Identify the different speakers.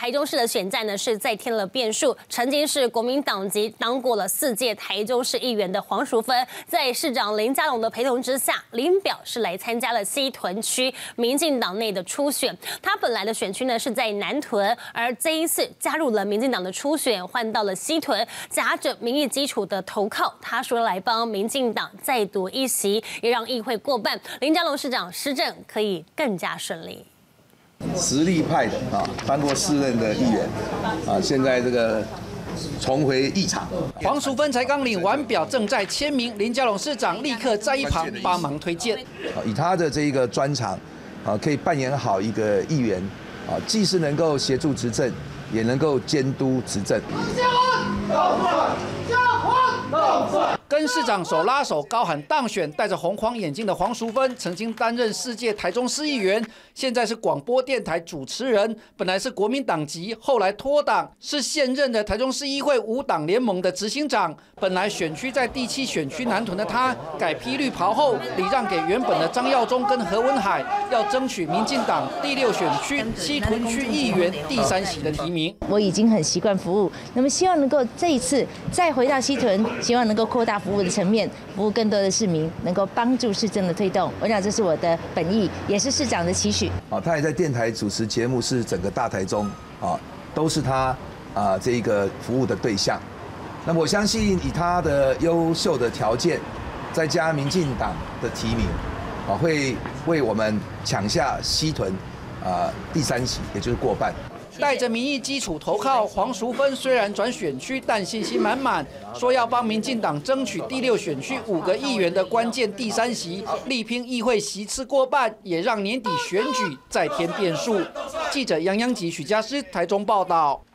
Speaker 1: 台中市的选战呢是再添了变数。曾经是国民党籍当过了4届台中市议员的黄淑芬，在市长林佳龙的陪同之下，领表是来参加了西屯区民进党内的初选。他本来的选区呢是在南屯，而这一次加入了民进党的初选，换到了西屯，夹着民意基础的投靠。他说来帮民进党再夺一席，也让议会过半，林佳龙市长施政可以更加顺利。
Speaker 2: 实力派的当过4任的议员现在这个重回议场。
Speaker 3: 黄淑芬才刚领完表，正在签名，林佳龙市长立刻在一旁帮忙推荐。
Speaker 2: 以他的这个专长可以扮演好一个议员既是能够协助执政，也能够监督执政。
Speaker 3: 跟市长手拉手高喊当选，戴着红框眼镜的黄淑芬，曾经担任4届台中市议员，现在是广播电台主持人。本来是国民党籍，后来脱党，是现任的台中市议会5党联盟的执行长。本来选区在第7选区南屯的他，改披绿袍后，礼让给原本的张耀忠跟何文海，要争取民进党第6选区西屯区议员第3席的提名。
Speaker 4: 我已经很习惯服务，那么希望能够这一次再回到西屯，希望能够扩大服务的层面，服务更多的市民，能够帮助市政的推动。我想这是我的本意，也是市长的期许。
Speaker 2: 他也在电台主持节目，是整个大台中都是他这一个服务的对象。那么我相信以他的优秀的条件，再加民进党的提名会为我们抢下西屯第3席，也就是过半。
Speaker 3: 带着民意基础投靠黄淑芬，虽然转选区，但信心满满，说要帮民进党争取第6选区5个议员的关键第3席，力拼议会席次过半，也让年底选举再添变数。记者杨洋吉、许家诗台中报道。